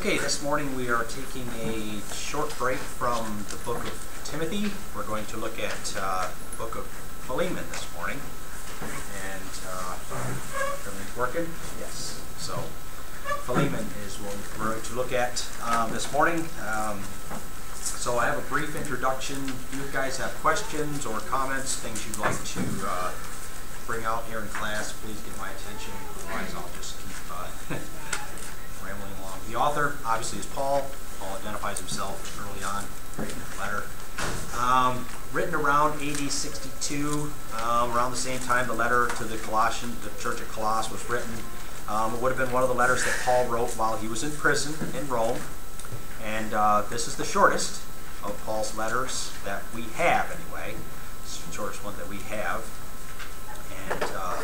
Okay, this morning we are taking a short break from the book of Timothy. We're going to look at the book of Philemon this morning. And everything's working? Yes. So Philemon is what we're going to look at this morning. So I have a brief introduction. If you guys have questions or comments, things you'd like to bring out here in class, please get my attention. Otherwise, I'll just keep rambling along. The author, obviously, is Paul. Paul identifies himself early on, writing the letter. Written around AD 62, around the same time the letter to the Colossians, the church of Colossus was written. It would have been one of the letters that Paul wrote while he was in prison in Rome. And this is the shortest of Paul's letters that we have, anyway. It's the shortest one that we have. And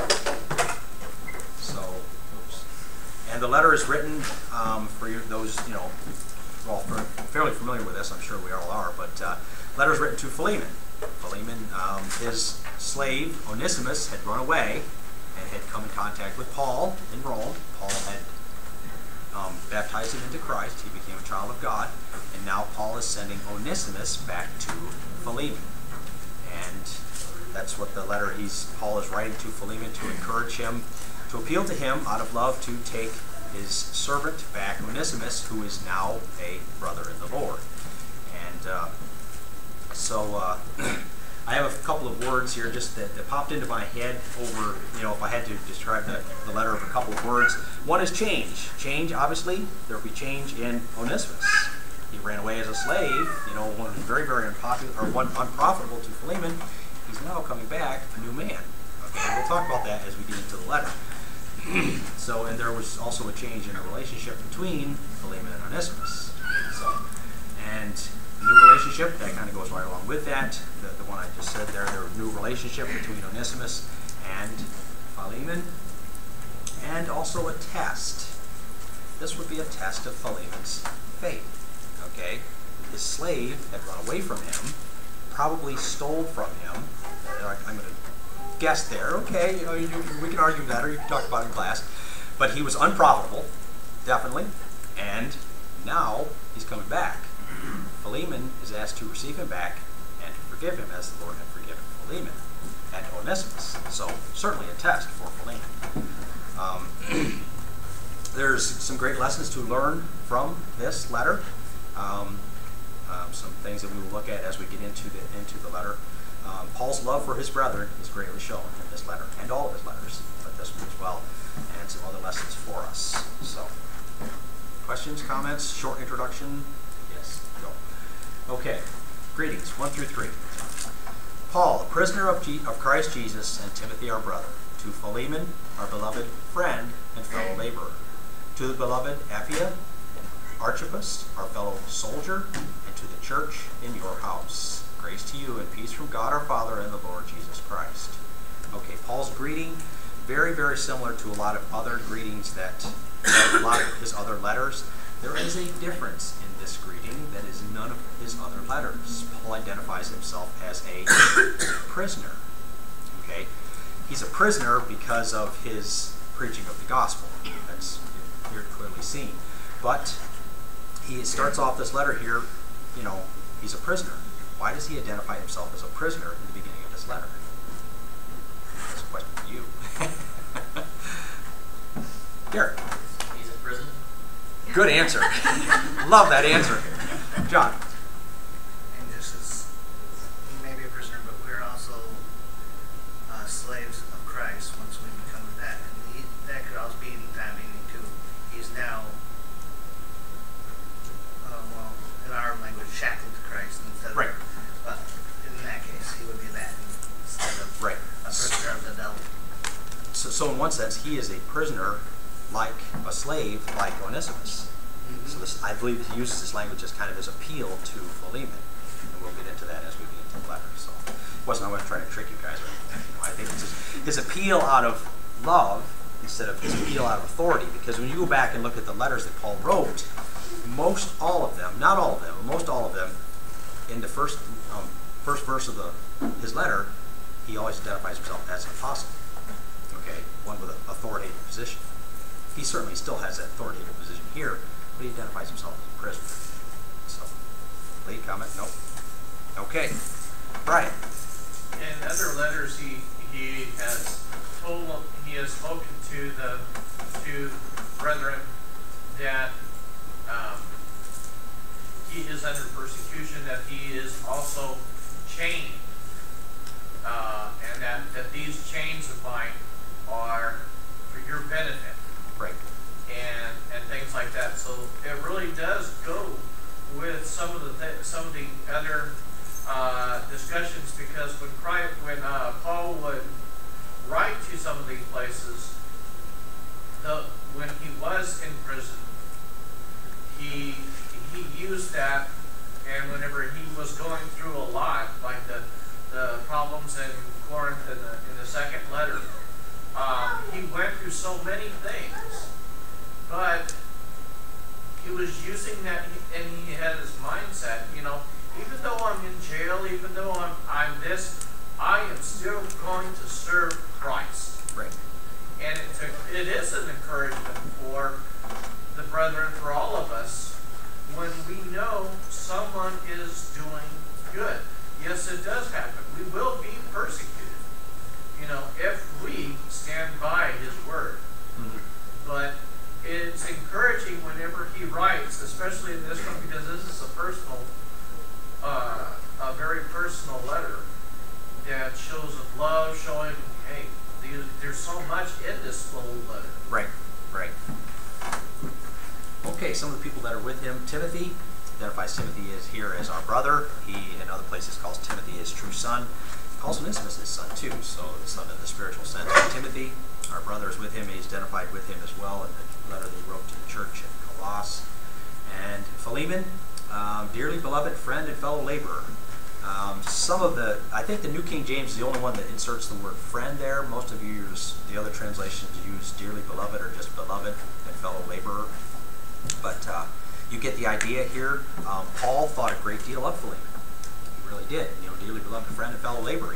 and the letter is written for those, we're all fairly familiar with this, I'm sure we all are, but letter is written to Philemon. Philemon, his slave, Onesimus, had run away and had come in contact with Paul in Rome. Paul had baptized him into Christ. He became a child of God. And now Paul is sending Onesimus back to Philemon. And that's what the letter Paul is writing to Philemon, to encourage him, to appeal to him out of love to take his servant back, Onesimus, who is now a brother in the Lord. And so I have a couple of words here just that popped into my head over, if I had to describe the letter of a couple of words. One is change. Change, obviously, there will be change in Onesimus. He ran away as a slave, one who's very, very unpopular, or one unprofitable to Philemon. He's now coming back a new man. Okay, we'll talk about that as we get into the letter. So, and there was also a change in the relationship between Philemon and Onesimus. So, and new relationship, that kind of goes right along with that. The one I just said there was a new relationship between Onesimus and Philemon. And also a test. This would be a test of Philemon's faith. Okay? His slave had run away from him, probably stole from him. I'm going to guess there. Okay, we can argue that, or you can talk about it in class. But he was unprofitable, definitely. And now he's coming back. Philemon is asked to receive him back and to forgive him as the Lord had forgiven Philemon and Onesimus. So certainly a test for Philemon. There's some great lessons to learn from this letter. Some things that we will look at as we get into the letter. Paul's love for his brethren is greatly shown in this letter, and all of his letters, but this one as well, and some other lessons for us. So, questions, comments, short introduction? Yes, go. Okay, greetings, 1 through 3. Paul, a prisoner of Christ Jesus, and Timothy, our brother, to Philemon, our beloved friend and fellow laborer, to the beloved Apphia and Archippus, our fellow soldier, and to the church in your house. Grace to you and peace from God our Father and the Lord Jesus Christ. Okay, Paul's greeting, very, very similar to a lot of other greetings a lot of his other letters. There is a difference in this greeting that is none of his other letters. Paul identifies himself as a prisoner. Okay, he's a prisoner because of his preaching of the gospel. That's here clearly seen. But he starts off this letter here, he's a prisoner. Why does he identify himself as a prisoner in the beginning of this letter? That's a question for you. Derek. He's in prison. Good answer. Love that answer. John. And this is, he may be a prisoner, but we're also slaves of Christ once we become that. And that could also be anytime, meaning too. He's now, in our language, shackled to Christ instead of. Right. But in that case, he would be that instead of right. a prisoner of the devil. So in one sense, he is a prisoner like a slave like Onesimus. Mm-hmm. So I believe he uses this language as kind of his appeal to Philemon. And we'll get into that as we get into the letter. So I wasn't trying to trick you guys. I think it's his appeal out of love instead of his appeal out of authority. Because when you go back and look at the letters that Paul wrote, most all of them, not all of them, but most all of them, in the first verse of his letter, he always identifies himself as an apostle. Okay, one with an authoritative position. He certainly still has that authoritative position here, but he identifies himself as a prisoner. So, lead comment? Nope. Okay. Brian. In other letters, he has spoken to the brethren that he is under persecution, that he is also chained, and that these chains of mine are for your benefit. Right. And things like that. So it really does go with some of the other discussions, because when Paul would write to some of these places, when he was in prison, he used that, and whenever he was going through a lot, like the problems in Corinth in the second letter, he went through so many things, but he was using that, and he had his mindset, even though I'm in jail, even though I'm this, I am still going to serve Christ. Right. And it is an encouragement for the brethren, for all of us, when we know someone is doing good. Yes, it does happen. We will be persecuted, if we stand by his word. Mm-hmm. But it's encouraging whenever he writes, especially in this one, because this is a very personal letter that shows of love, showing, hey, there's so much in this little letter. Right. Okay, some of the people that are with him, Timothy identifies Timothy as here as our brother. He, in other places, calls Timothy his true son. He calls Onesimus his son too, so the son in the spiritual sense. Timothy, our brother, is with him. He's identified with him as well in the letter that he wrote to the church in Colossus. And Philemon, dearly beloved friend and fellow laborer. I think the New King James is the only one that inserts the word friend there. Most of you use, the other translations use dearly beloved or just beloved and fellow laborer. But you get the idea here. Paul thought a great deal of Philemon. He really did. Dearly beloved friend and fellow laborer.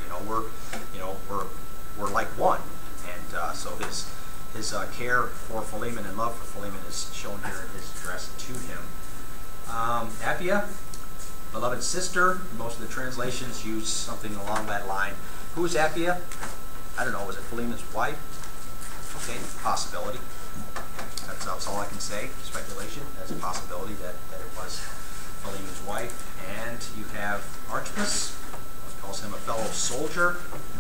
We're like one. And so his care for Philemon and love for Philemon is shown here in his address to him. Apphia, beloved sister. Most of the translations use something along that line. Who is Apphia? I don't know. Was it Philemon's wife? Okay, possibility. That's all I can say. Speculation. That's a possibility that it was Philemon's wife. And you have Archippus, calls him a fellow soldier.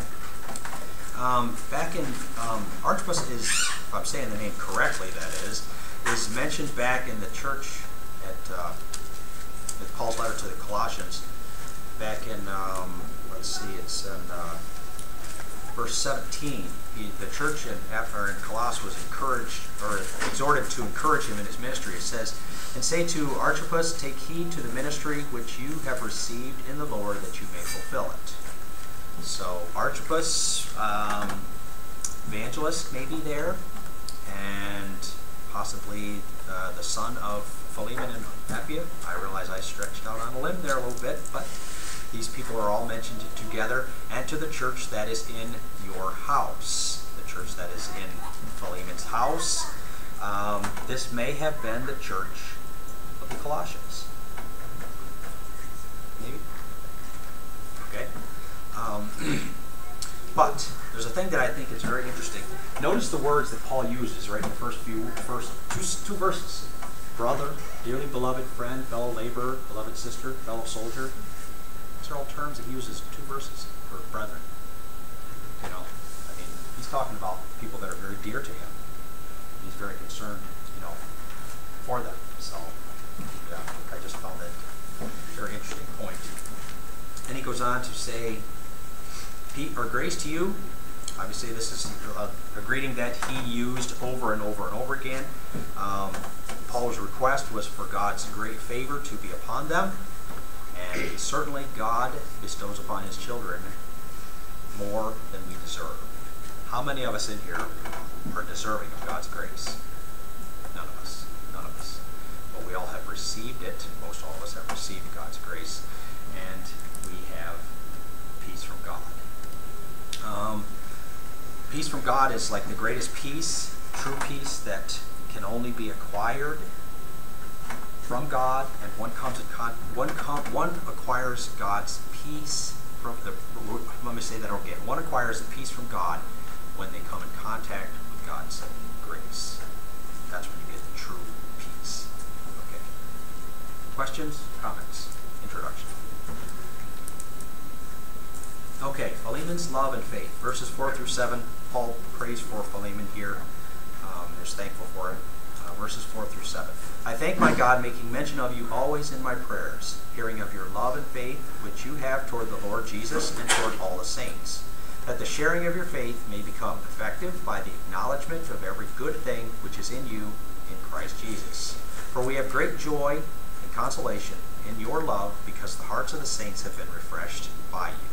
Archippus is, if I'm saying the name correctly, that is mentioned back in the church at Paul's letter to the Colossians, back in, it's in verse 17. The church in Colossus was encouraged, or exhorted to encourage him in his ministry. It says, and say to Archippus, take heed to the ministry which you have received in the Lord, that you may fulfill it. So Archippus, evangelist maybe there, and possibly the son of Philemon and Apphia. I realize I stretched out on a limb there a little bit, but these people are all mentioned together, and to the church that is in your house, the church that is in Philemon's house. This may have been the church of the Colossians. Maybe? Okay. But there's a thing that I think is very interesting. Notice the words that Paul uses right in the first two verses. Brother, dearly beloved friend, fellow laborer, beloved sister, fellow soldier. These are all terms that he uses in 2 verses for brethren. He's talking about people that are very dear to him. He's very concerned, for them. So, yeah, I just found that a very interesting point. And he goes on to say, grace to you. Obviously, this is a greeting that he used over and over and over again. Paul's request was for God's great favor to be upon them. And certainly God bestows upon his children more than we deserve. How many of us in here are deserving of God's grace? None of us. None of us. But we all have received it. Most all of us have received God's grace. And we have peace from God. Peace from God is like the greatest peace, true peace that can only be acquired from God, and one acquires God's peace from the. Let me say that again. One acquires the peace from God when they come in contact with God's grace. That's when you get the true peace. Okay. Questions, comments, introduction. Okay, Philemon's love and faith. Verses 4 through 7, Paul prays for Philemon here. He's thankful for it. Verses 4 through 7. I thank my God, making mention of you always in my prayers, hearing of your love and faith, which you have toward the Lord Jesus and toward all the saints, that the sharing of your faith may become effective by the acknowledgement of every good thing which is in you in Christ Jesus. For we have great joy and consolation in your love, because the hearts of the saints have been refreshed by you.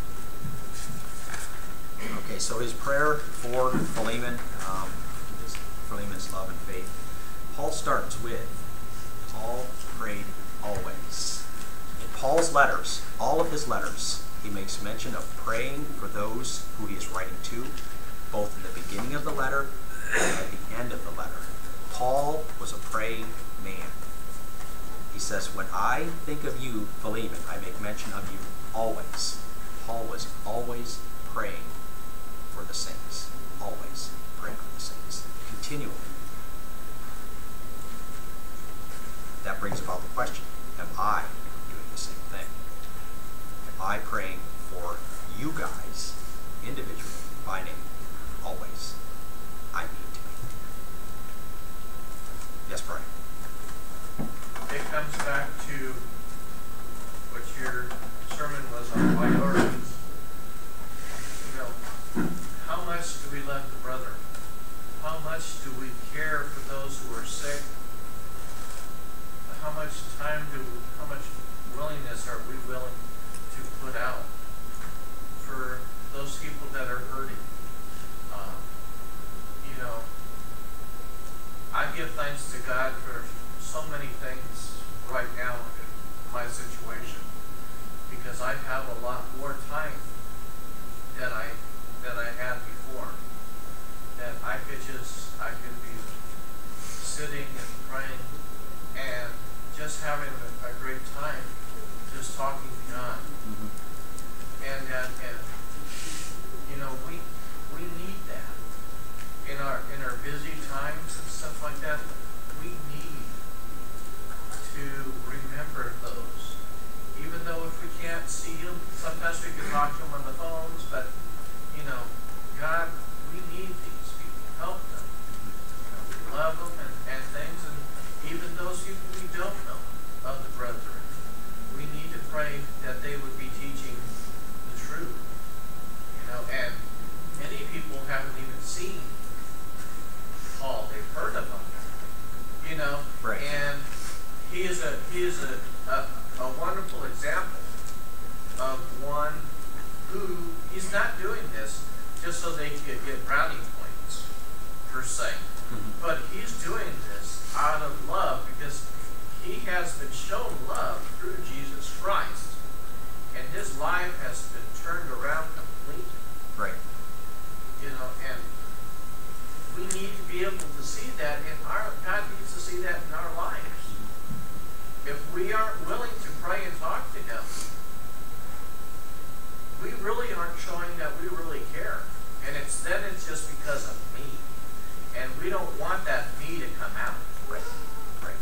Okay, so his prayer for Philemon, is Philemon's love and faith. Paul starts with, Paul prayed always. In Paul's letters, all of his letters, he makes mention of praying for those who he is writing to, both in the beginning of the letter and at the end of the letter. Paul was a praying man. He says, when I think of you, Philemon, I make mention of you always. Paul was always praying for the saints. Always praying for the saints. Continually. That brings about the question, am I doing the same thing? Am I praying for you guys, individually, by name, always? I need to be. Yes, Brian? It comes back to what your sermon was on priorities. You know, how much do we love the brother? How much do we care for those who are sick? How much how much willingness are we willing to put out for those people that are hurting? You know, I give thanks to God for so many things right now in my situation, because I have a lot more time than I had before. That I could be sitting and praying and just having a great time, just talking to God. And you know, we need that in our busy times and stuff like that. We need to remember those, even though if we can't see them, sometimes we can talk to them on the phones. But you know, God, we need these people. Help them. You know, we love them and things, and even those people we don't know of the brethren, we need to pray that they would be teaching the truth. You know, and many people haven't even seen Paul; they've heard of him. You know, right. And he is a wonderful example of one who he's not doing this just so they could get brownie points per se, but he's doing this out of love, because he has been shown love through Jesus Christ, and his life has been turned around completely. Right. You know, and we need to be able to see that God needs to see that in our lives. If we aren't willing to pray and talk to him, we really aren't showing that we really care. And it's just because of me. And we don't want that me to come out. Right. Right.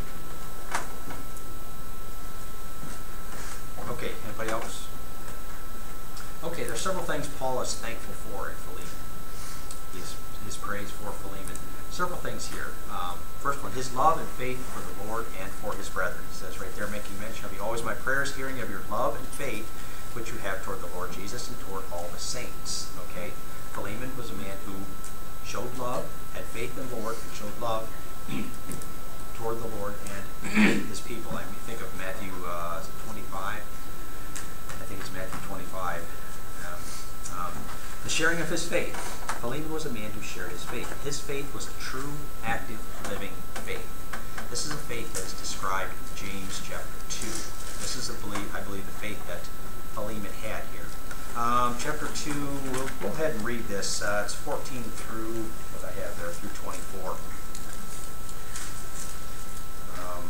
Okay, anybody else? Okay, there's several things Paul is thankful for in Philemon. His praise for Philemon. Several things here. First one, his love and faith for the Lord and for his brethren. He says right there, making mention of you always my prayers, hearing of your love and faith, which you have toward the Lord Jesus and toward all the saints. Okay, Philemon was a man who showed love, had faith in the Lord, and showed love toward the Lord and his people. I mean, think of Matthew 25. I think it's Matthew 25. The sharing of his faith. Philemon was a man who shared his faith. His faith was a true, active, living faith. This is a faith that is described in James chapter 2. This is, I believe, the faith that Philemon had here. Chapter 2, we'll go ahead and read this. It's 14 through, what I have there, through 24.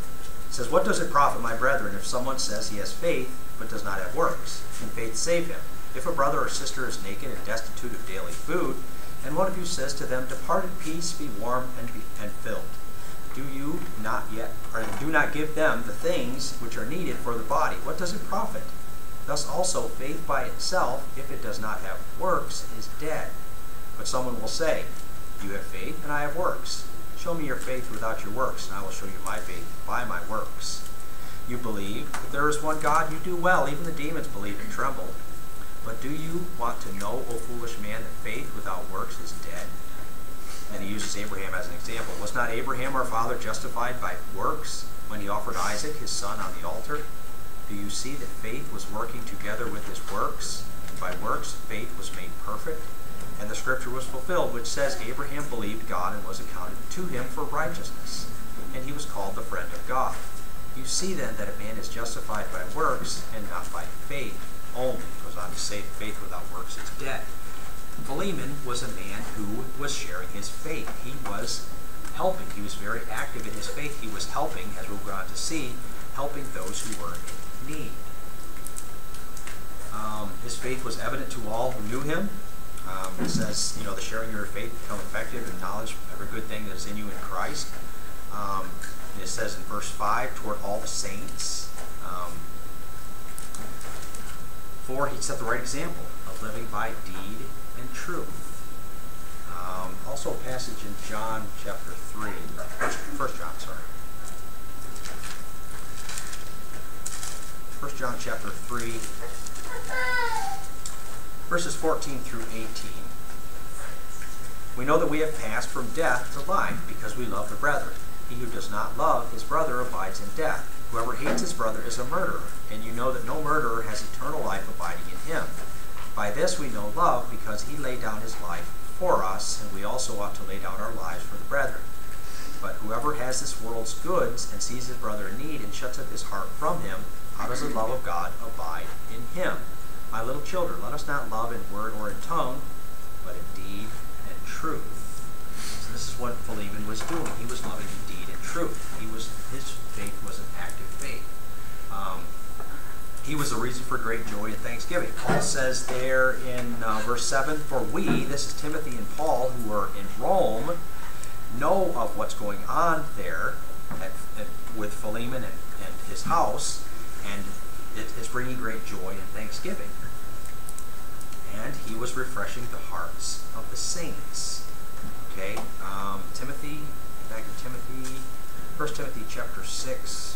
It says, what does it profit, my brethren, if someone says he has faith but does not have works? Can faith save him? If a brother or sister is naked and destitute of daily food, and one of you says to them, depart in peace, be warm and filled, do not give them the things which are needed for the body? What does it profit? Thus also faith by itself, if it does not have works, is dead. But someone will say, you have faith and I have works. Show me your faith without your works, and I will show you my faith by my works. You believe that there is one God, you do well. Even the demons believe and tremble. But do you want to know, O foolish man, that faith without works is dead? And he uses Abraham as an example. Was not Abraham our father justified by works when he offered Isaac his son on the altar? Do you see that faith was working together with his works? And by works faith was made perfect? And the scripture was fulfilled, which says, Abraham believed God and was accounted to him for righteousness, and he was called the friend of God. You see then that a man is justified by works and not by faith only. It goes on to say, faith without works is dead. Philemon was a man who was sharing his faith. He was helping. He was very active in his faith. He was helping, as we'll go on to see, helping those who were in need. His faith was evident to all who knew him. It says, the sharing of your faith become effective in knowledge of every good thing that is in you in Christ. It says in verse 5, toward all the saints. For he set the right example of living by deed and truth. Also a passage in John chapter 3, 1 John, sorry. 1 John chapter 3, verses 14 through 18. We know that we have passed from death to life because we love the brethren. He who does not love his brother abides in death. Whoever hates his brother is a murderer, and you know that no murderer has eternal life abiding in him. By this we know love, because he laid down his life for us, and we also ought to lay down our lives for the brethren. But whoever has this world's goods and sees his brother in need and shuts up his heart from him, how does the love of God abide in him? My little children, let us not love in word or in tongue, but in deed and truth. So this is what Philemon was doing. He was loving in deed and truth. His faith was an active faith. He was the reason for great joy and thanksgiving. Paul says there in verse 7, for we, this is Timothy and Paul, who are in Rome, know of what's going on there with Philemon and his house, and it's bringing great joy and thanksgiving. And he was refreshing the hearts of the saints. Okay, Timothy, back in Timothy, 1 Timothy chapter 6.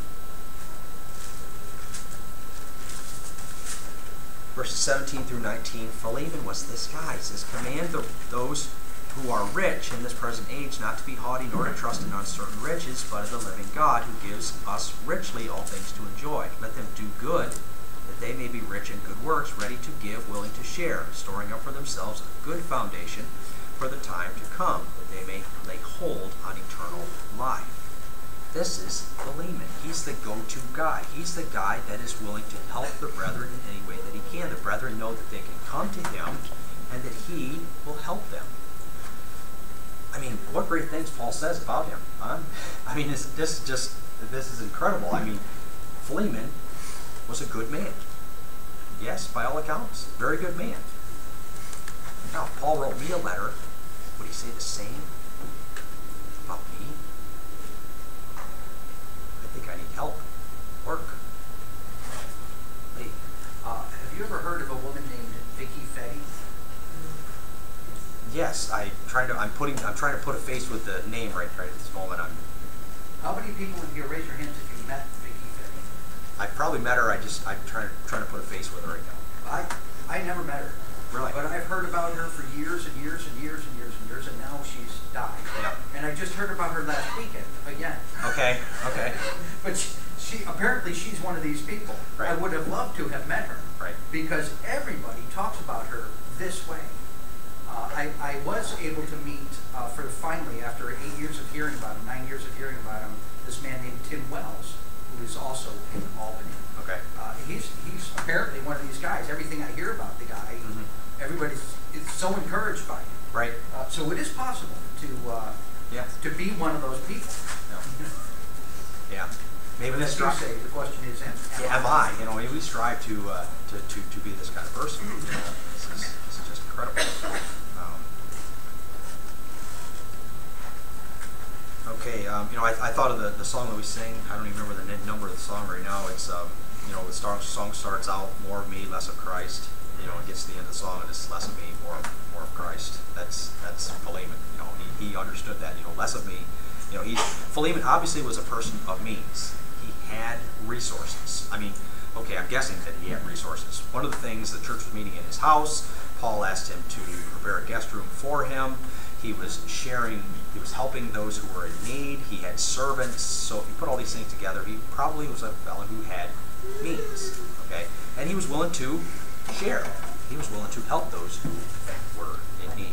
Verses 17 through 19, Philemon was this guy. It says, command those who are rich in this present age not to be haughty nor to trust in uncertain riches, but in the living God who gives us richly all things to enjoy. Let them do good, that they may be rich in good works, ready to give, willing to share, storing up for themselves a good foundation for the time to come, that they may lay hold on eternal life. This is Philemon. He's the go-to guy. He's the guy that is willing to help the brethren in any way that he can. The brethren know that they can come to him and that he will help them. I mean, what great things Paul says about him, huh? I mean, this is incredible. I mean, Philemon was a good man. Yes, by all accounts, very good man. Now, if Paul wrote me a letter, would he say the same about me? I think I need help. Work. Lee. Have you ever heard of a woman named Vicky Fetty? Yes, I'm trying to put a face with the name right at this moment. How many people in here, raise your hands if you met Vicky Fetty? I probably met her. I'm trying to put a face with her right now. I never met her. Really? But I've heard about her for years and years and years and years and years, and now she's died. Yeah. And I just heard about her last weekend again. Okay. But she apparently she's one of these people. Right. I would have loved to have met her. Right. Because everybody talks about her this way. I was able to meet, finally, after 8 years of hearing about him, 9 years of hearing about him, this man named Tim Wells, who is also in Albany. Okay. He's apparently one of these guys. Everything I hear about the guy, everybody's so encouraged by him. Right. So it is possible to be one of those people. Yeah. Maybe But we as you strive. say, the question is, Am I? You know, maybe we strive to be this kind of person. You know, this is just incredible. Okay, you know, I thought of the song that we sing. I don't even remember the number of the song right now. It's you know, the song starts out more of me, less of Christ. You know, it gets to the end of the song and it's less of me, more of Christ. That's Philemon. You know, he understood that. You know, less of me. You know, Philemon obviously was a person of means. He had resources. I mean, okay, I'm guessing that he had resources. One of the things, the church was meeting in his house. Paul asked him to prepare a guest room for him. He was helping those who were in need. He had servants. So if you put all these things together, he probably was a fellow who had means. Okay, and he was willing to share. He was willing to help those who were in need.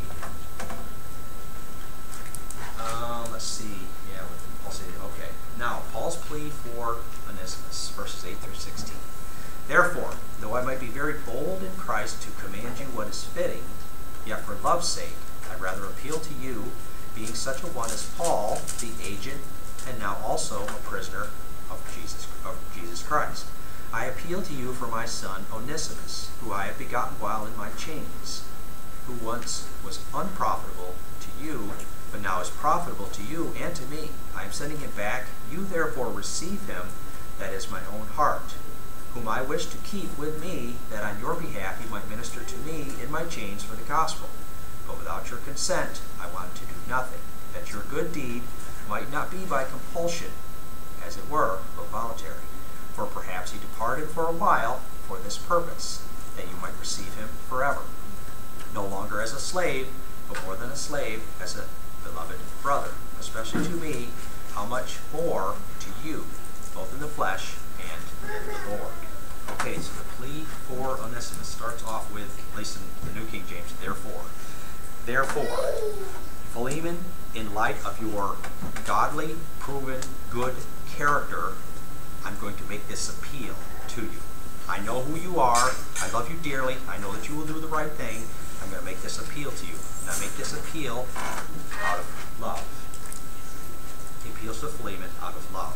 Let's see. Yeah, Paul said, okay. Now, Paul's plea for Onesimus, verses 8 through 16. Therefore, though I might be very bold in Christ to command you what is fitting, yet for love's sake, I rather appeal to you, being such a one as Paul, the agent, and now also a prisoner of Jesus Christ. I appeal to you for my son Onesimus, who I have begotten while in my chains, who once was unprofitable to you, but now is profitable to you and to me. I am sending him back. You therefore receive him, that is my own heart, whom I wish to keep with me, that on your behalf he might minister to me in my chains for the gospel. But without your consent I want to do nothing, that your good deed might not be by compulsion, as it were, but voluntary. For perhaps he departed for a while for this purpose, that you might receive him forever, no longer as a slave, but more than a slave, as a beloved brother, especially to me, how much more to you, both in the flesh and in the Lord. Okay, so the plea for Onesimus starts off with, at least in the New King James, therefore. Therefore, Philemon, in light of your godly, proven, good character, I'm going to make this appeal to you. I know who you are. I love you dearly. I know that you will do the right thing. I'm going to make this appeal to you. And I make this appeal out of love. He appeals to Philemon out of love.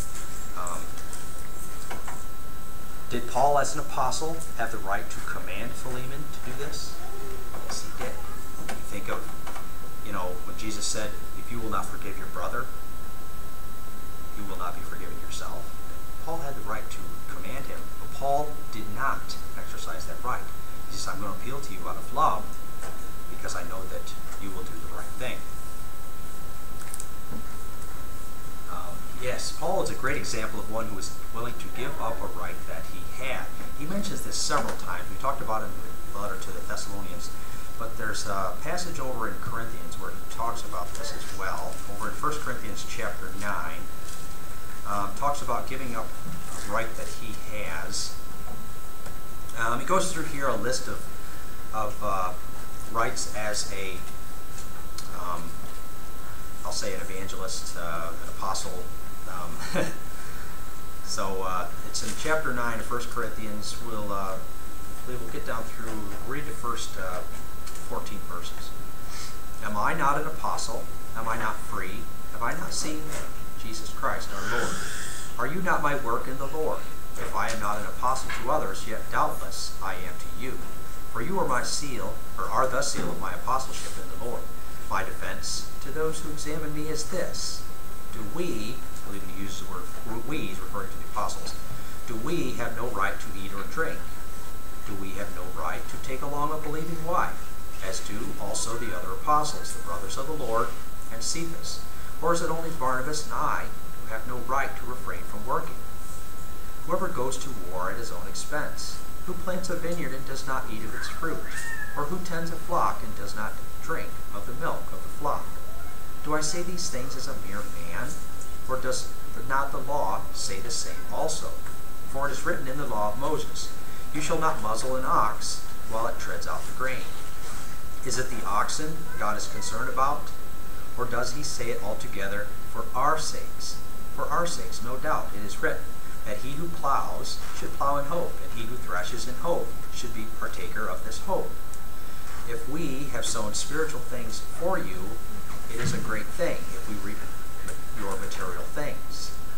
Did Paul, as an apostle, have the right to command Philemon to do this? Yes, he did. You think of, you know, when Jesus said, if you will not forgive your brother, you will not be forgiven yourself. Paul had the right to command him, but Paul did not exercise that right. He says, I'm going to appeal to you out of love because I know that you will do the right thing. Yes, Paul is a great example of one who is willing to give up a right that he had. He mentions this several times. We talked about it in the letter to the Thessalonians, but there's a passage over in Corinthians where he talks about this as well. Over in 1 Corinthians chapter 9, talks about giving up a right that he has. He goes through here a list of rights as a, I'll say an evangelist, an apostle. So it's in chapter 9 of 1 Corinthians. We'll get down through, read the first 14 verses. Am I not an apostle? Am I not free? Have I not seen Jesus Christ our Lord? Are you not my work in the Lord? If I am not an apostle to others, yet doubtless I am to you. For you are my seal, or are the seal of my apostleship in the Lord. My defense to those who examine me is this: do we, I believe he uses the word we, he's referring to the apostles, do we have no right to eat or drink? Do we have no right to take along a believing wife, as do also the other apostles, the brothers of the Lord, and Cephas? Or is it only Barnabas and I who have no right to refrain from working? Whoever goes to war at his own expense, who plants a vineyard and does not eat of its fruit, or who tends a flock and does not drink of the milk of the flock. Do I say these things as a mere man, or does not the law say the same also? For it is written in the law of Moses, you shall not muzzle an ox while it treads out the grain. Is it the oxen God is concerned about? Or does he say it altogether for our sakes? For our sakes, no doubt, it is written, that he who plows should plow in hope, and he who threshes in hope should be partaker of this hope. If we have sown spiritual things for you, it is a great thing if we reap your material things. If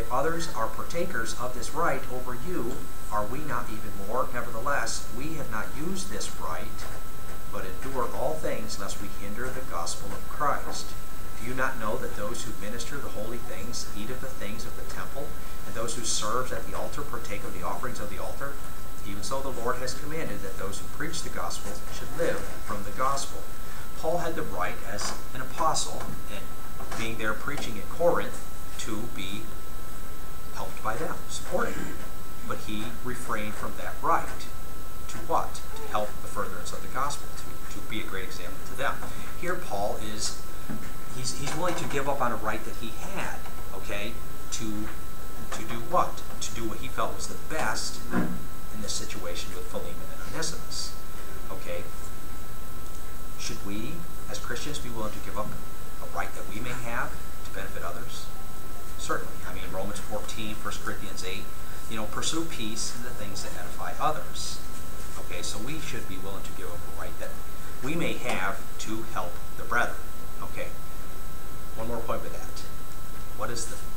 if others are partakers of this right over you, are we not even more? Nevertheless, we have not used this right, but endure all things, lest we hinder the gospel of Christ. Do you not know that those who minister the holy things eat of the things of the temple, and those who serve at the altar partake of the offerings of the altar? Even so, the Lord has commanded that those who preach the gospel should live from the gospel. Paul had the right as an apostle, and being there preaching in Corinth, to be helped by them, supported them. But he refrained from that right. To what? To help the furtherance of the gospel, to be a great example to them. Here Paul is, he's willing to give up on a right that he had, okay, to do what? To do what he felt was the best in this situation with Philemon and Onesimus. Okay? Should we, as Christians, be willing to give up a right that we may have to benefit others? Certainly. I mean, Romans 14, 1 Corinthians 8, pursue peace and the things that edify others. Okay, so we should be willing to give up a right that we may have to help the brethren. Okay. One more point with that. What is the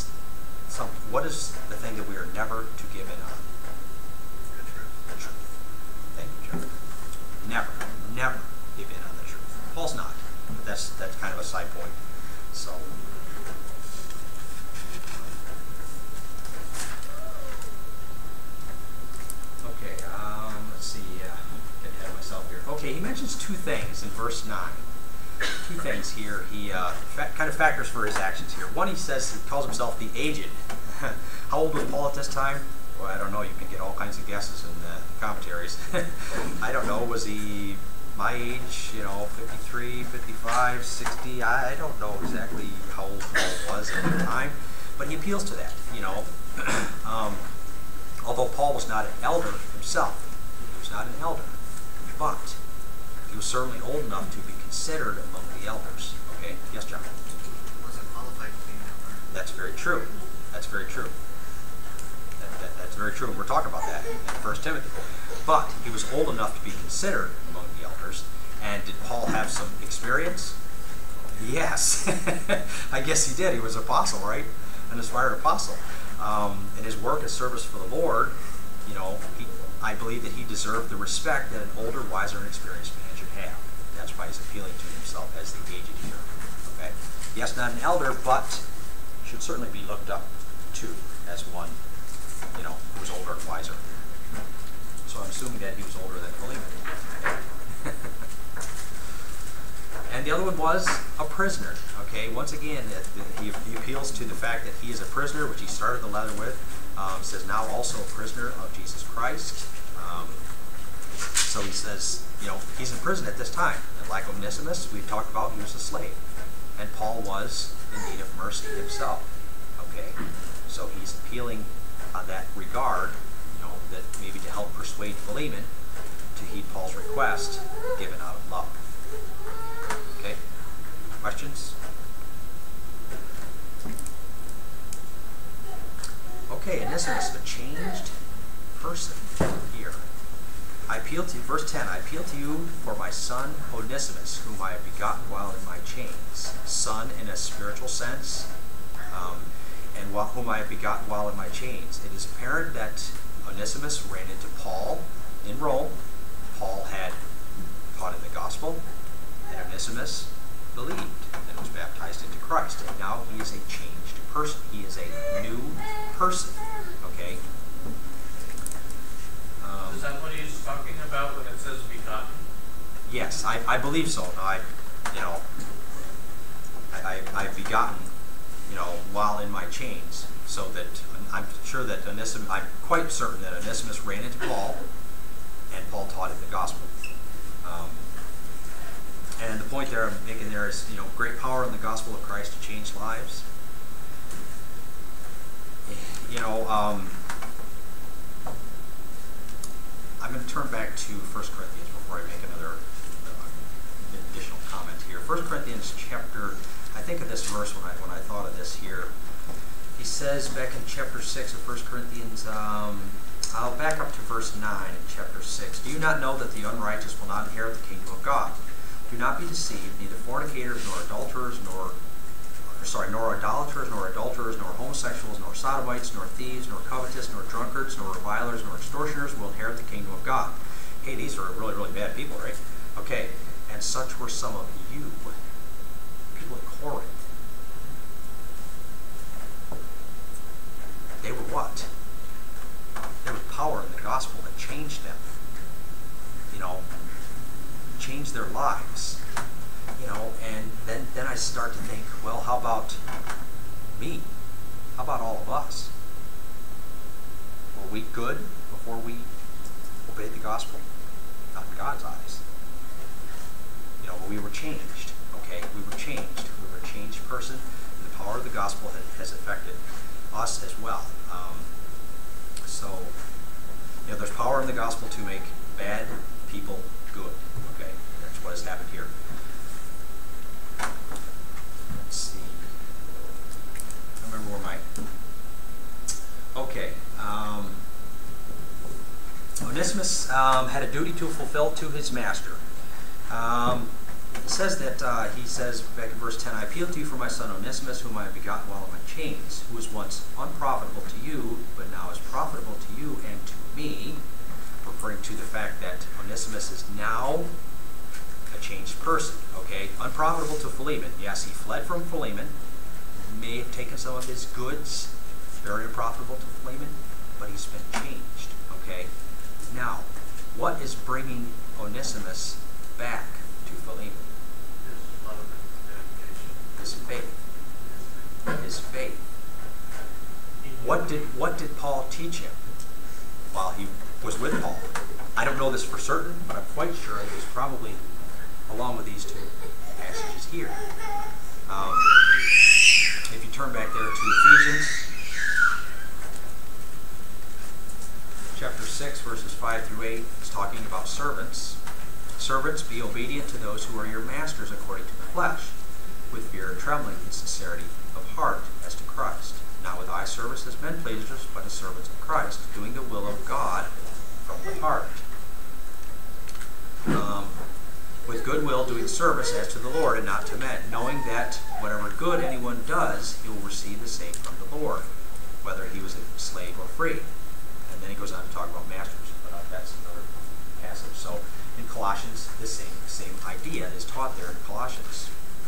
thing that we are never to give in on? The truth. Thank you, Joe. Never give in on the truth. Paul's not, but that's kind of a side point. So. Okay, let's see. Get ahead of myself here. Okay, he mentions two things in verse 9. Two things here. He kind of factors for his actions here. One, he calls himself the aged. How old was Paul at this time? Well, I don't know. You can get all kinds of guesses in the commentaries. I don't know. Was he my age? 53, 55, 60? I don't know exactly how old Paul was at the time. But he appeals to that. Although Paul was not an elder himself, he was not an elder, but he was certainly old enough to be considered among the elders. Okay? Yes, John? He wasn't qualified to be an elder. That's very true. That's very true. That's very true. And we're talking about that in 1 Timothy. But he was old enough to be considered among the elders. And did Paul have some experience? Yes. I guess he did. He was an apostle, right? An inspired apostle. In his work and service for the Lord, I believe that he deserved the respect that an older, wiser, and experienced man should have. That's why he's appealing to himself as the aged here. Okay? Yes, not an elder, but should certainly be looked up to as one, who was older and wiser. So I'm assuming that he was older than Philemon. Okay? And the other one was a prisoner. Okay, once again, he appeals to the fact that he is a prisoner, which he started the letter with. Says now also a prisoner of Jesus Christ. So he says, he's in prison at this time. And like Onesimus, we've talked about, he was a slave. And Paul was in need of mercy himself. Okay, so he's appealing on that regard, that maybe to help persuade Philemon to heed Paul's request, given out of love. Okay, questions? Okay, Onesimus, a changed person here. I appeal to you, verse 10, I appeal to you for my son Onesimus, whom I have begotten while in my chains. Son in a spiritual sense, and whom I have begotten while in my chains. It is apparent that Onesimus ran into Paul in Rome. Paul had taught him the gospel, and Onesimus believed and was baptized into Christ. And now he is a changed person. He is a new person. Okay? Is that what he's talking about when it says begotten? Yes, I believe so. I've begotten, while in my chains, so that I'm sure that Onesimus, I'm quite certain that Onesimus ran into Paul, and Paul taught him the gospel. And the point there I'm making there is, great power in the gospel of Christ to change lives. I'm going to turn back to 1 Corinthians before I make another additional comment here. 1 Corinthians chapter, I think of this verse when I thought of this here. He says back in chapter 6 of 1 Corinthians, I'll back up to verse 9 in chapter 6. Do you not know that the unrighteous will not inherit the kingdom of God? Do not be deceived, neither fornicators, nor adulterers, nor nor idolaters, nor adulterers, nor homosexuals, nor sodomites, nor thieves, nor covetous, nor drunkards, nor revilers, nor extortioners will inherit the kingdom of God. Hey, these are really, really bad people, right? Okay, and such were some of you, people in Corinth. They were what? There was power in the gospel that changed them. You know, changed their lives. You know, and then I start to think, well, how about me? How about all of us? Were we good before we obeyed the gospel? Not in God's eyes. You know, but we were changed. Okay, we were changed. We were a changed person, and the power of the gospel has affected us as well. So, you know, there's power in the gospel to make bad people good. Okay, that's what has happened here. Let's see. I remember where my. Okay. Onesimus had a duty to fulfill to his master. It says that, he says back in verse 10, I appeal to you for my son Onesimus, whom I have begotten while in my chains, who was once unprofitable to you, but now is profitable to you and to me, referring to the fact that Onesimus is now a changed person, okay? Unprofitable to Philemon. Yes, he fled from Philemon, may have taken some of his goods, very unprofitable to Philemon, but he's been changed, okay? Now, what is bringing Onesimus back to Philemon? His love and dedication. His faith. His faith. What did Paul teach him while he was with Paul? I don't know this for certain, but I'm quite sure it was probably along with these two passages here. If you turn back there to Ephesians chapter 6, verses 5 through 8, it's talking about servants. Servants, be obedient to those who are your masters according to the flesh, with fear and trembling and sincerity of heart, as to Christ. Not with eye service as men pleasers, but as servants of Christ, doing the will of God from the heart. With good will, doing service as to the Lord and not to men, knowing that whatever good anyone does, he will receive the same from the Lord, whether he was a slave or free. And then he goes on to talk about masters, but that's another passage. So in Colossians, the same idea is taught there in Colossians.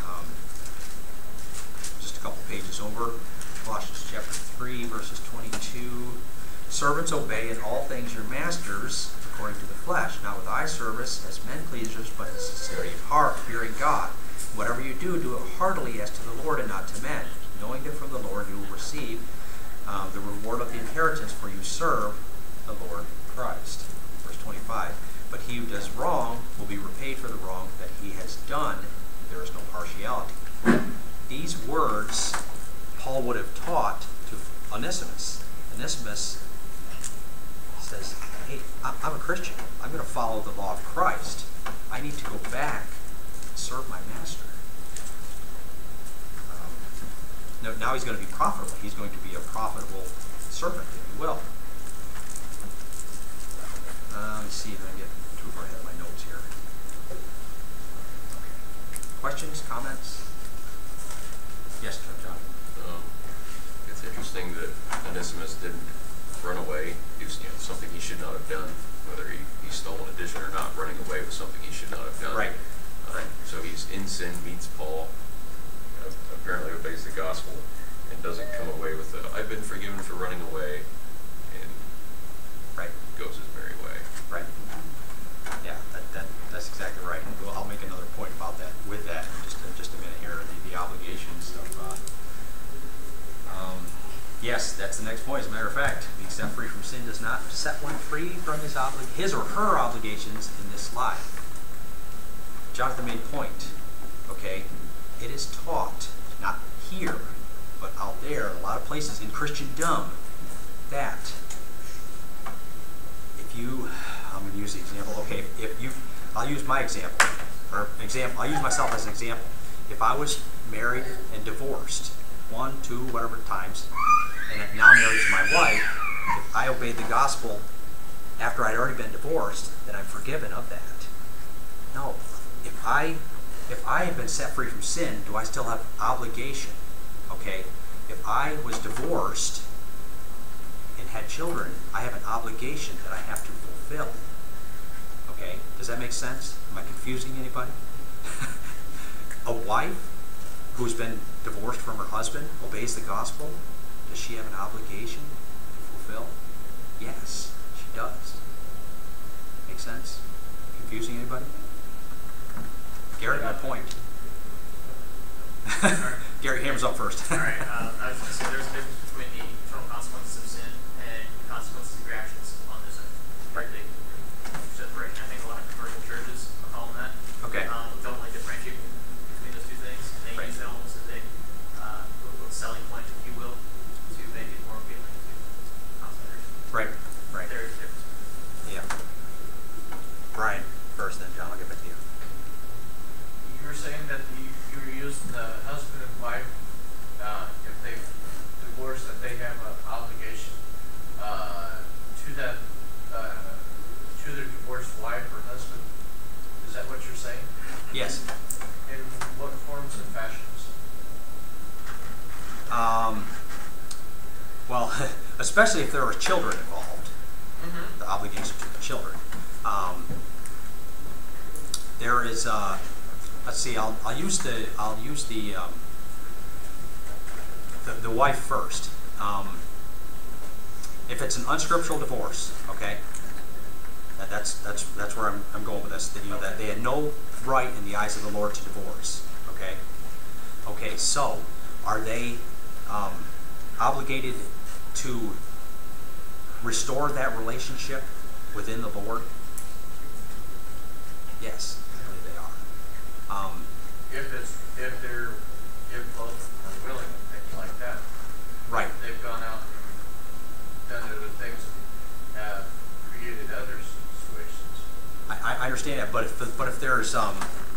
Just a couple pages over, Colossians chapter 3, verses 22. Servants, obey in all things your masters according to the flesh, not with eye service as men pleasers, but in sincerity of heart, fearing God. Whatever you do, do it heartily as to the Lord and not to men, knowing that from the Lord you will receive the reward of the inheritance, for you serve the Lord Christ. Verse 25. But he who does wrong will be repaid for the wrong that he has done. There is no partiality. These words Paul would have taught to Onesimus. Onesimus says, hey, I'm a Christian. I'm going to follow the law of Christ. I need to go back and serve my master. Now he's going to be profitable. He's going to be a profitable servant, if you will. Let me see if I can get too far ahead of my notes here. Questions, comments? Yes, John. It's interesting that Onesimus didn't run away. It was, something he should not have done, whether he stole an addition or not. Running away was something he should not have done. Right. So he's in sin, meets Paul, apparently obeys the gospel, and doesn't come away with the, I've been forgiven for running away, and goes his merry way. Right. Yeah, that's exactly right. Well, I'll make another point about that with that in just a minute here. The obligations of yes, that's the next point. As a matter of fact, being set free from sin does not set one free from his or her obligations in this life. Jonathan made a point. Okay, it is taught, not here, but out there, in a lot of places in Christendom, that if you, I'm going to use the example. Okay, I'll use my example, I'll use myself as an example. If I was married and divorced 1, 2, whatever times, and I'm now married to my wife, if I obeyed the gospel after I'd already been divorced, then I'm forgiven of that. No. If I have been set free from sin, do I still have obligation Okay? If I was divorced and had children, I have an obligation that I have to fulfill. Okay? Does that make sense? Am I confusing anybody? A wife who's been divorced from her husband obeys the gospel. Does she have an obligation to fulfill? Yes, she does. Make sense? Confusing anybody? Garrett, your point. Gary Hammer's up first. All right. I was going to say there's a difference between the eternal consequences of sin and the consequences of your actions on this earth. Right. They separate. I think a lot of commercial churches are calling that. Okay. Don't like differentiate between those two things. They Right. use it almost as a little selling point, if you will, to make it more appealing to consumers. Right, right. There is a difference. Yeah. Brian, first, then John, I'll get back to you. You were saying that you were using the husband and wife, if they divorce, that they have an obligation to that, to their divorced wife or husband. Is that what you're saying? Yes. In what forms and fashions? Well, especially if there are children involved, Mm-hmm. the obligation to the children. There is, let's see, I'll use the wife first. If it's an unscriptural divorce, okay, that's where I'm going with this. That, you know, that they had no right in the eyes of the Lord to divorce. Okay. Okay. So, are they obligated to restore that relationship within the Lord? Yes, I believe they are. If both are willing and things like that. Right. They've gone out and done other things and have created other situations. I understand that, but if there's I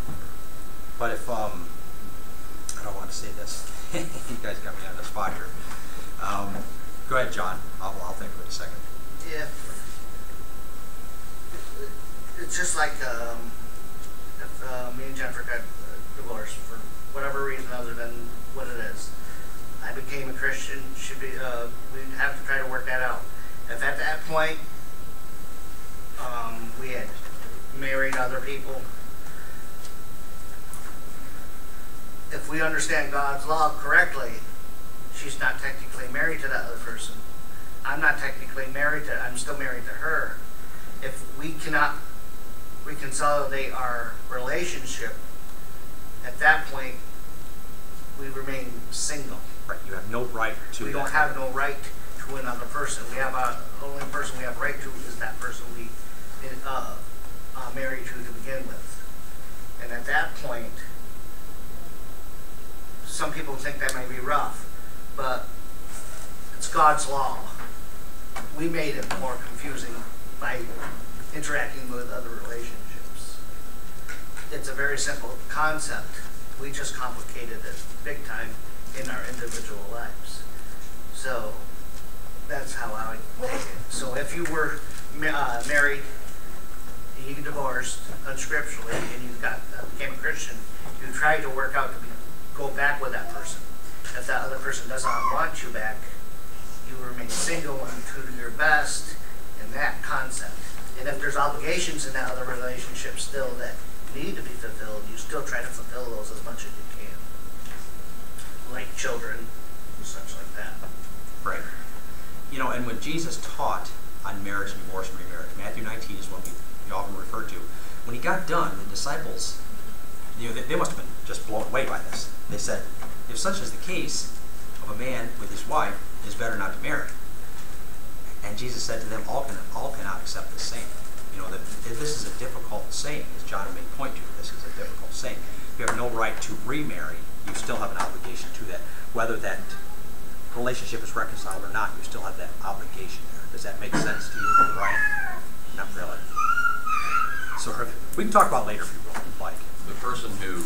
don't want to say this. You guys got me on the spot here. Go ahead, John. I'll think of it a second. If it's just like if me and Jennifer got divorced for whatever reason other than what it is, I became a Christian. Should be we'd have to try to work that out. If at that point we had married other people, if we understand God's law correctly, she's not technically married to that other person. I'm not technically married to, I'm still married to her. If we cannot reconsolidate our relationship, at that point, we remain single. Right. You have no right to. We that. don't have no right to another person. We have the only person we have right to is that person we married to begin with. And at that point, some people think that may be rough, but it's God's law. We made it more confusing by interacting with other relationships. It's a very simple concept. We just complicated it big time in our individual lives. So that's how I would take it. So if you were married, you get divorced unscripturally, and you became a Christian, you try to work out to go back with that person. If that other person does not want you back, you remain single and true to your best in that concept. And if there's obligations in that other relationship still that need to be fulfilled, you still try to fulfill those as much as you can. Like children and such like that. Right. You know, and when Jesus taught on marriage and divorce and remarriage, Matthew 19 is what we often refer to. When he got done, the disciples, you know, they must have been just blown away by this. They said, if such is the case of a man with his wife, it is better not to marry. And Jesus said to them, all cannot accept the same. You know, that this is a difficult saying, as John made point to. This is a difficult saying. You have no right to remarry. You still have an obligation to that. Whether that relationship is reconciled or not, you still have that obligation there. Does that make sense to you, Brian? Not really. So we can talk about it later if you will, like. The person who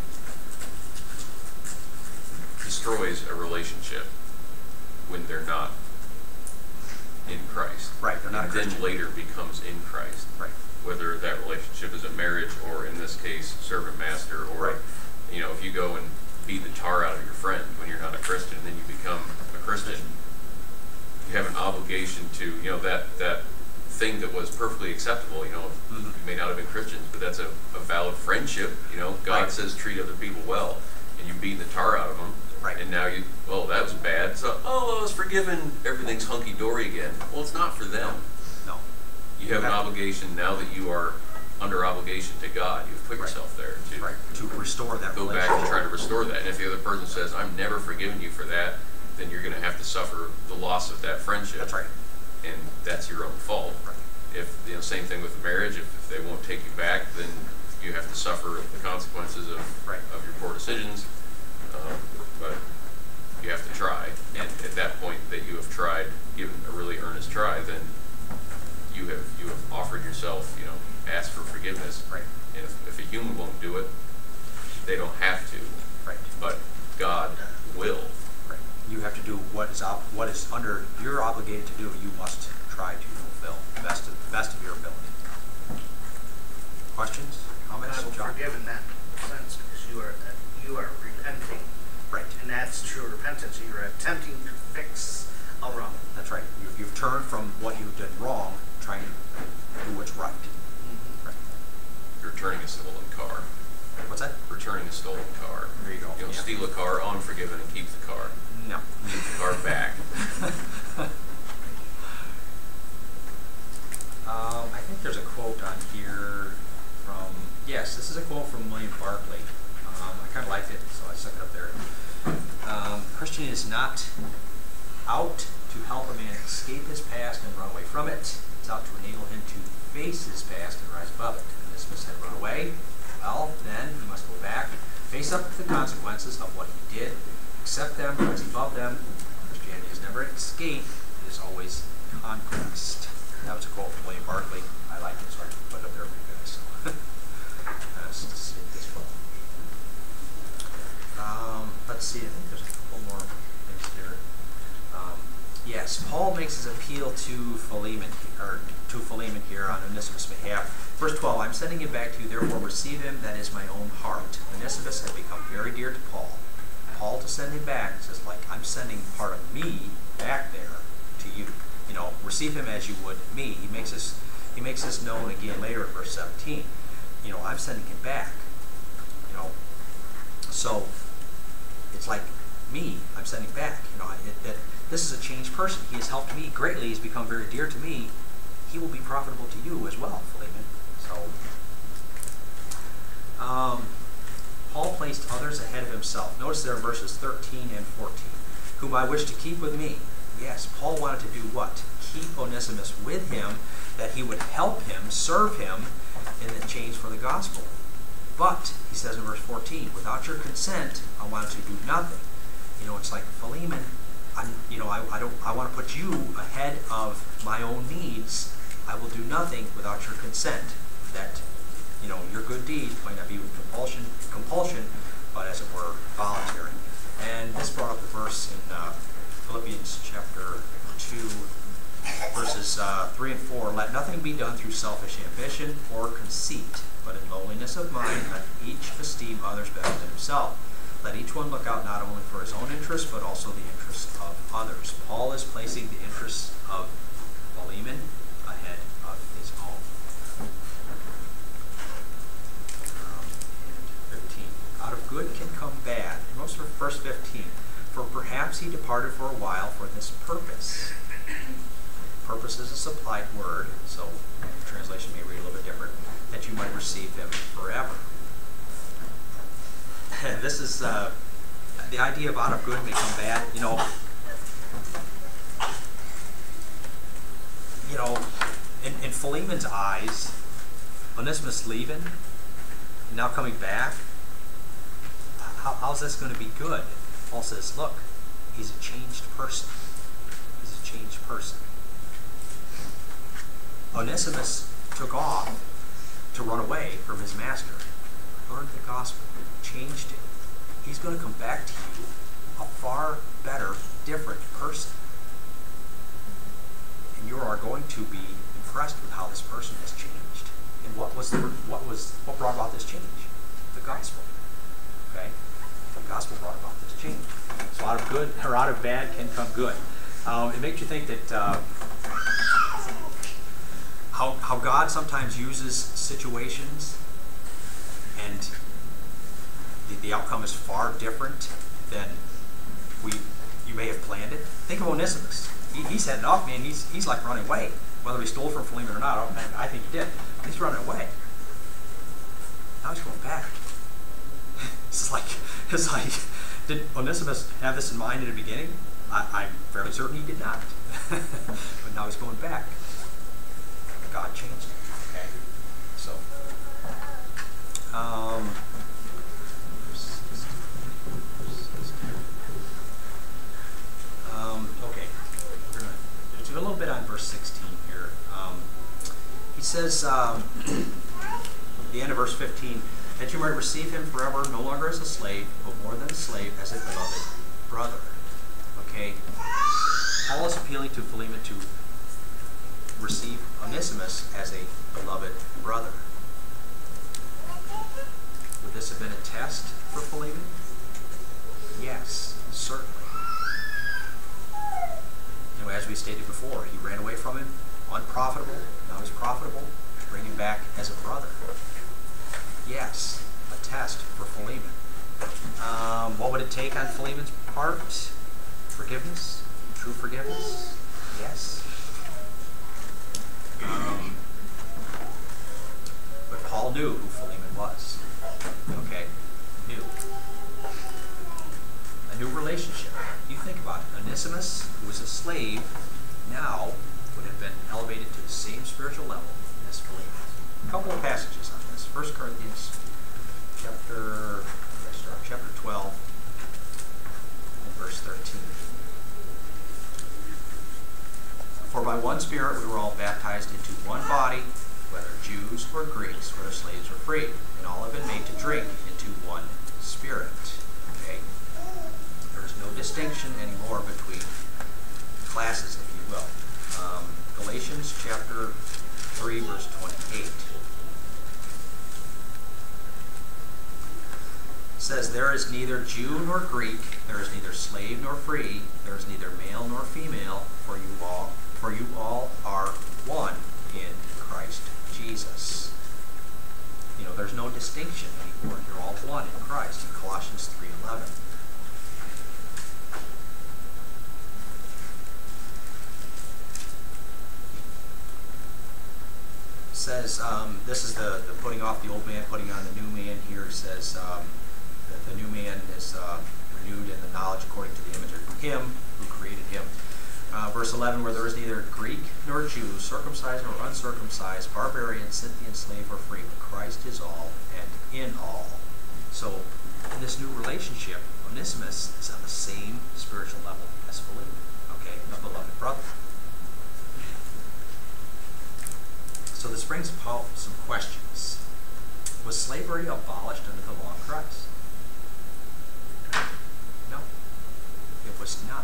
destroys a relationship when they're not in Christ. Right, they're not and a Christian. then later becomes in Christ. Right. Whether that relationship is a marriage or, in this case, servant master, or, right. you know, if you go and beat the tar out of your friend when you're not a Christian, then you become a Christian. You have an obligation to, you know, that thing that was perfectly acceptable, you know, Mhm. you may not have been Christians, but that's a valid friendship, you know. God Right. says treat other people well, and you beat the tar out of them. Right. And now you, well, that was bad, so, oh, well, I was forgiven, everything's hunky-dory again. Well, it's not for them. No. You have an obligation now that you are under obligation to God. You've put Right. yourself there to Right. To restore that go back relationship. and try to restore that. And if the other person says, I'm never forgiven you for that, then you're going to have to suffer the loss of that friendship. That's right. And that's your own fault. Right. If, you know, same thing with marriage, if they won't take you back, then you have to suffer the consequences of, Right. of your poor decisions. But you have to try. And at that point that you have tried, given a really earnest try, then you have offered yourself, you know, asked for forgiveness. Right. And if a human won't do it, they don't have to. Right. But God will. Right. You have to do what is under you're obligated to do. You must try to fulfill the best of your ability. Questions, comments, God will John? forgive in that sense because you are repenting, Right. and that's true repentance. You are attempting to fix a wrong. That's right. You've turned from what you did wrong, trying to do what's right. Right. You're returning a stolen car. What's that? Returning a stolen car. There you go. You don't Yeah. steal a car, unforgiven, and keep the car. No. Keep the car back. I think there's a quote on here from, yes, this is a quote from William Barclay. I kind of liked it, so I stuck it up there. Christian is not out to help a man escape his past and run away from it. It's out to enable him to face his past and rise above it. And this must have run away. Well, then he must go back, face up to the consequences of what he did, accept them, rise above them. Christianity is never an escape, it is always conquest. That was a quote from William Barclay. I like it, so I put it up there for you guys. Let's see this one. Let's see, I think there's a couple more things here. Yes, Paul makes his appeal to Philemon here on Onesimus' behalf. Verse 12, I'm sending him back to you, therefore receive him, that is my own heart. Onesimus had become very dear to Paul. Paul to send him back says, like, I'm sending part of me back there to you. You know, receive him as you would me. He makes this known again later in verse 17. You know, I'm sending him back. You know, so it's like me, I'm sending back. You know, that this is a changed person. He has helped me greatly. He's become very dear to me. He will be profitable to you as well, Philemon. So, Paul placed others ahead of himself. Notice there in verses 13 and 14, whom I wish to keep with me. Yes, Paul wanted to do what? Keep Onesimus with him, that he would help him, serve him in exchange for the gospel. But, he says in verse 14, without your consent, I want to do nothing. You know, it's like, Philemon, I want to put you ahead of my own needs. I will do nothing without your consent. That, you know, your good deed might not be with compulsion, but as it were, voluntary. And this brought up the verse in Philippians chapter 2, verses 3 and 4. Let nothing be done through selfish ambition or conceit, but in lowliness of mind, let each esteem others better than himself. Let each one look out not only for his own interests, but also the interests of others. Paul is placing the interests of Philemon ahead of his own. And 15. Out of good can come bad. Most of verse 15. For perhaps he departed for a while for this purpose. Purpose is a supplied word, so the translation may read a little bit different, that you might receive him forever. This is the idea of out of good may come bad. You know, in Philemon's eyes, Onesimus leaving, and now coming back, how's this going to be good? Paul says, look, he's a changed person. He's a changed person. Onesimus took off to run away from his master, learned the gospel, changed it. He's going to come back to you a far better, different person. And you are going to be impressed with how this person has changed. And what brought about this change? The gospel. Okay? The gospel brought about this change. So out of good, or out of bad can come good. It makes you think that how God sometimes uses situations, and the outcome is far different than you may have planned it. Think of Onesimus. He's heading off, man. He's like running away. Whether he stole from Philemon or not, I think he did. He's running away. Now he's going back. It's like, did Onesimus have this in mind in the beginning? I'm fairly certain he did not. But now he's going back. God changed it. Okay. So, okay. We're going to do a little bit on verse 16 here. He says, the end of verse 15, that you might receive him forever, no longer as a slave, but more than a slave, as a beloved brother. Okay? Paul is appealing to Philemon to receive Onesimus as a beloved brother. Would this have been a test for Philemon? Yes, certainly. You know, as we stated before, he ran away from him, unprofitable, now he's profitable, bring him back as a brother. Yes, a test for Philemon. What would it take on Philemon's part? Forgiveness? True forgiveness? Yes. But Paul knew who Philemon was. Okay? Knew. A new relationship. You think about it. Onesimus, who was a slave, now would have been elevated to the same spiritual level as Philemon. A couple of passages on this. 1 Corinthians chapter 12 and verse 13. For by one Spirit we were all baptized into one body, whether Jews or Greeks, whether slaves or free, and all have been made to drink into one Spirit. Okay? There is no distinction anymore between classes, if you will. Galatians chapter 3, verse 28. Says, there is neither Jew nor Greek, there is neither slave nor free, there is neither male nor female, for you all are one in Christ Jesus. You know, there's no distinction anymore. You're all one in Christ, in Colossians 3:11. Says, this is the putting off the old man, putting on the new man here. It says that the new man is renewed in the knowledge according to the image of him who created him. Verse 11, where there is neither Greek nor Jew, circumcised nor uncircumcised, barbarian, Scythian, slave or free, but Christ is all and in all. So in this new relationship, Onesimus is on the same spiritual level as Philemon, okay, a beloved brother. So this brings Paul some questions. Was slavery abolished under the law of Christ? No, it was not.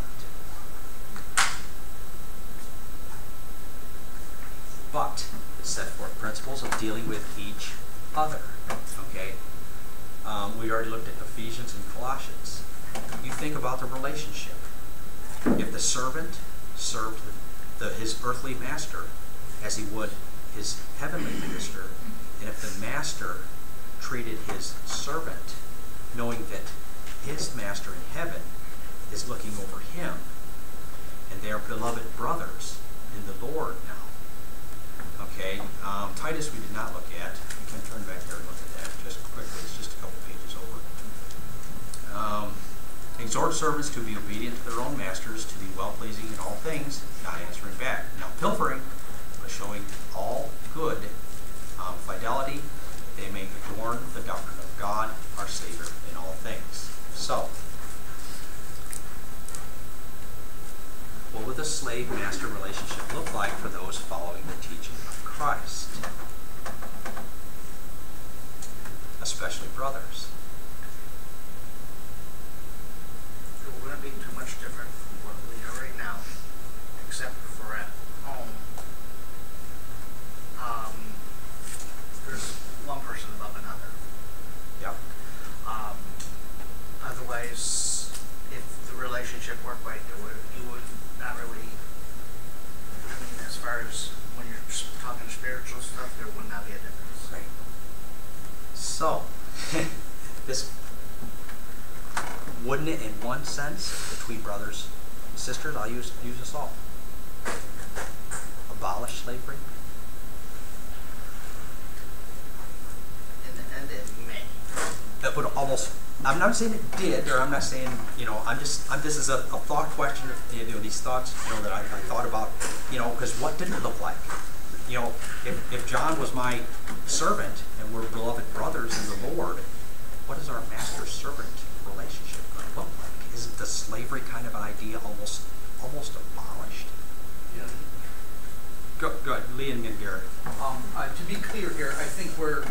But it set forth principles of dealing with each other. Okay, we already looked at Ephesians and Colossians. You think about the relationship. If the servant served his earthly master as he would his heavenly master, and if the master treated his servant, knowing that his master in heaven is looking over him, and they are beloved brothers in the Lord now. Okay, Titus we did not look at. You can turn back there and look at that just quickly. It's just a couple pages over. Exhort servants to be obedient to their own masters, to be well-pleasing in all things, not answering back. Not pilfering, but showing all good fidelity, they may adorn the doctrine of God, our Savior, in all things. So, what would the slave-master relationship look like for those following the teaching of Christ? Especially brothers. It wouldn't be too much different from what we are right now, except for at home. There's one person above another. Yep. one sense between brothers and sisters, I'll use us all. Abolish slavery. In the end, it may. That would almost. I'm not saying it did, or I'm not saying, this is a thought question. These thoughts, that I thought about, because what did it look like? If John was my servant and we're beloved brothers in the Lord, what is our master-servant relationship going to look like? Isn't the slavery kind of an idea almost abolished? Yeah. Go ahead, Lee and then Gary. To be clear here, I think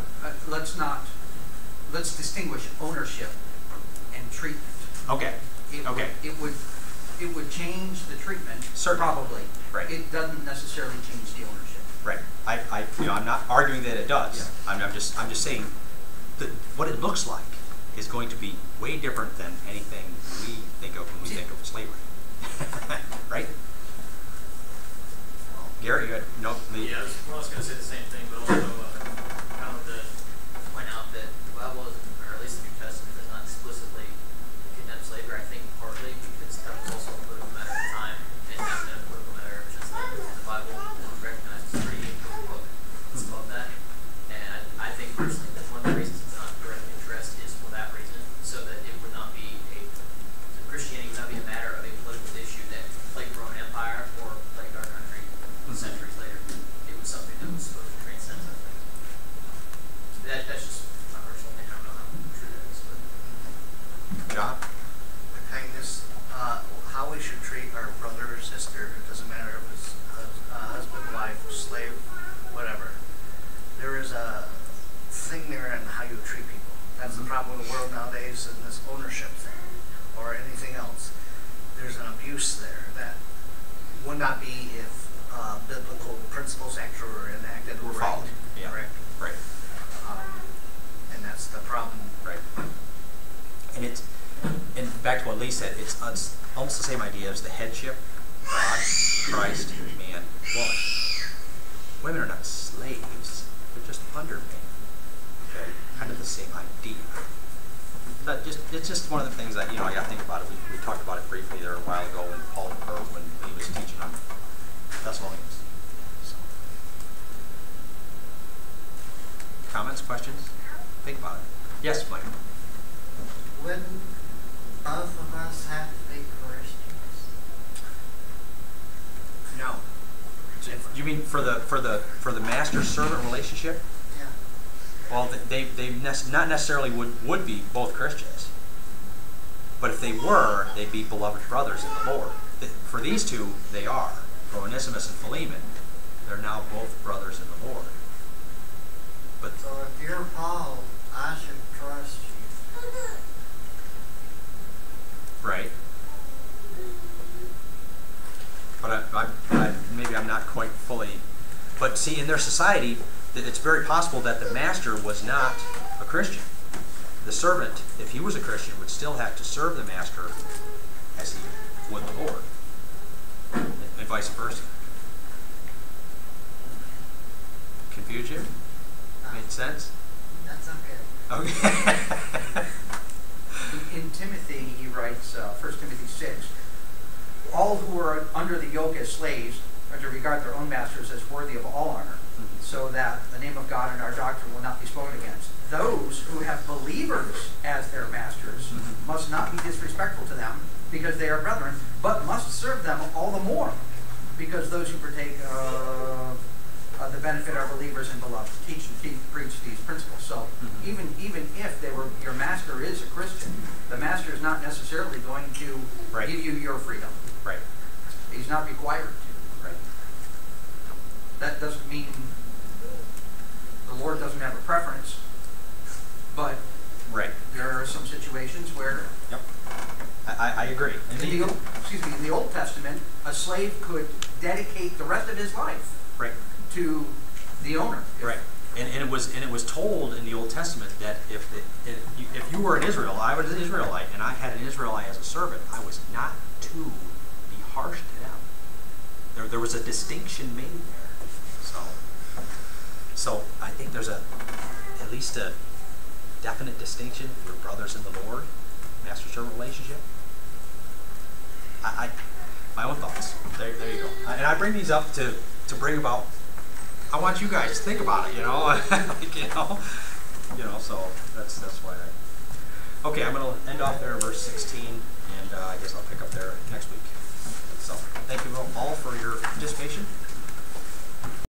let's distinguish ownership and treatment. Okay. It would change the treatment, Certainly. probably. Right. It doesn't necessarily change the ownership. Right. I'm not arguing that it does. Yeah. I'm just saying that what it looks like is going to be way different than anything we think of when we think of slavery. Right? Gary, you had Lee. Yeah, I was going to say the same thing, but also kind of to point out that the Bible, or at least the New Testament, does not explicitly condemn slavery. I think partly because that was also a political matter at the time, and has been a political matter ever since then. The Bible recognizes a pretty important book. It's about that. And I think personally that one of the reasons it's not of direct interest is for that reason, so that it would not be Christianity would not be a matter of a political issue that plagued the Roman Empire or plagued our country centuries later. It was something that was supposed to transcend something. That's just my personal opinion. I don't know how true that is, but John? The kindness, how we should treat our brother or sister, it doesn't matter if it's husband, wife, slave, whatever. There is a thing there in how you treat people. That's the problem in the world nowadays, in this ownership thing, or anything else. There's an abuse there that would not be if biblical principles actually were enacted Were right. followed. Yeah. Correct. Right. And that's the problem. Right. And back to what Lee said, it's almost the same idea as the headship: God, Christ, man, woman. Women are not slaves; they're just under man. Okay, kind of the same idea. But it's just one of the things that I got to think about it. We talked about it briefly there a while ago when he was teaching on Thessalonians. So. Comments, questions? Think about it. Yes, Mike. Wouldn't both of us have to be Christians? No. You mean for the master-servant relationship? Yeah. Well, they not necessarily would be both Christians, but if they were, they'd be beloved brothers in the Lord. For these two, they are. For Onesimus and Philemon, they're now both brothers in the Lord. But So if you're Paul, I should trust you. right. But maybe I'm not quite fully. But see, in their society, it's very possible that the master was not a Christian. The servant, if he was a Christian, would still have to serve the master as he would the Lord, and vice versa. Confuse you? Made sense? That's okay. Okay. In Timothy, he writes, 1 Timothy 6, all who are under the yoke as slaves are to regard their own masters as worthy of all honor, so that the name of God and our doctrine will not be spoken against. Those who have believers as their masters must not be disrespectful to them because they are brethren, but must serve them all the more because those who partake of the benefit are believers and beloved. Teach and preach these principles. So even if your master is a Christian, the master is not necessarily going to Right. give you your freedom. Right. He's not required to. Right. That doesn't mean the Lord doesn't have a preference, but Right. there are some situations where Yep. I agree. in the Old Testament, a slave could dedicate the rest of his life Right. to the owner. Right. And it was told in the Old Testament that if you were an Israel, I was an Israelite, and I had an Israelite as a servant, I was not to be harsh to them. There was a distinction made there. So I think there's at least a definite distinction for brothers in the Lord, master-servant relationship. my own thoughts. There you go. And I bring these up to bring about. I want you guys to think about it. So that's why. Okay, I'm going to end off there, verse 16, and I guess I'll pick up there next week. So thank you all for your participation.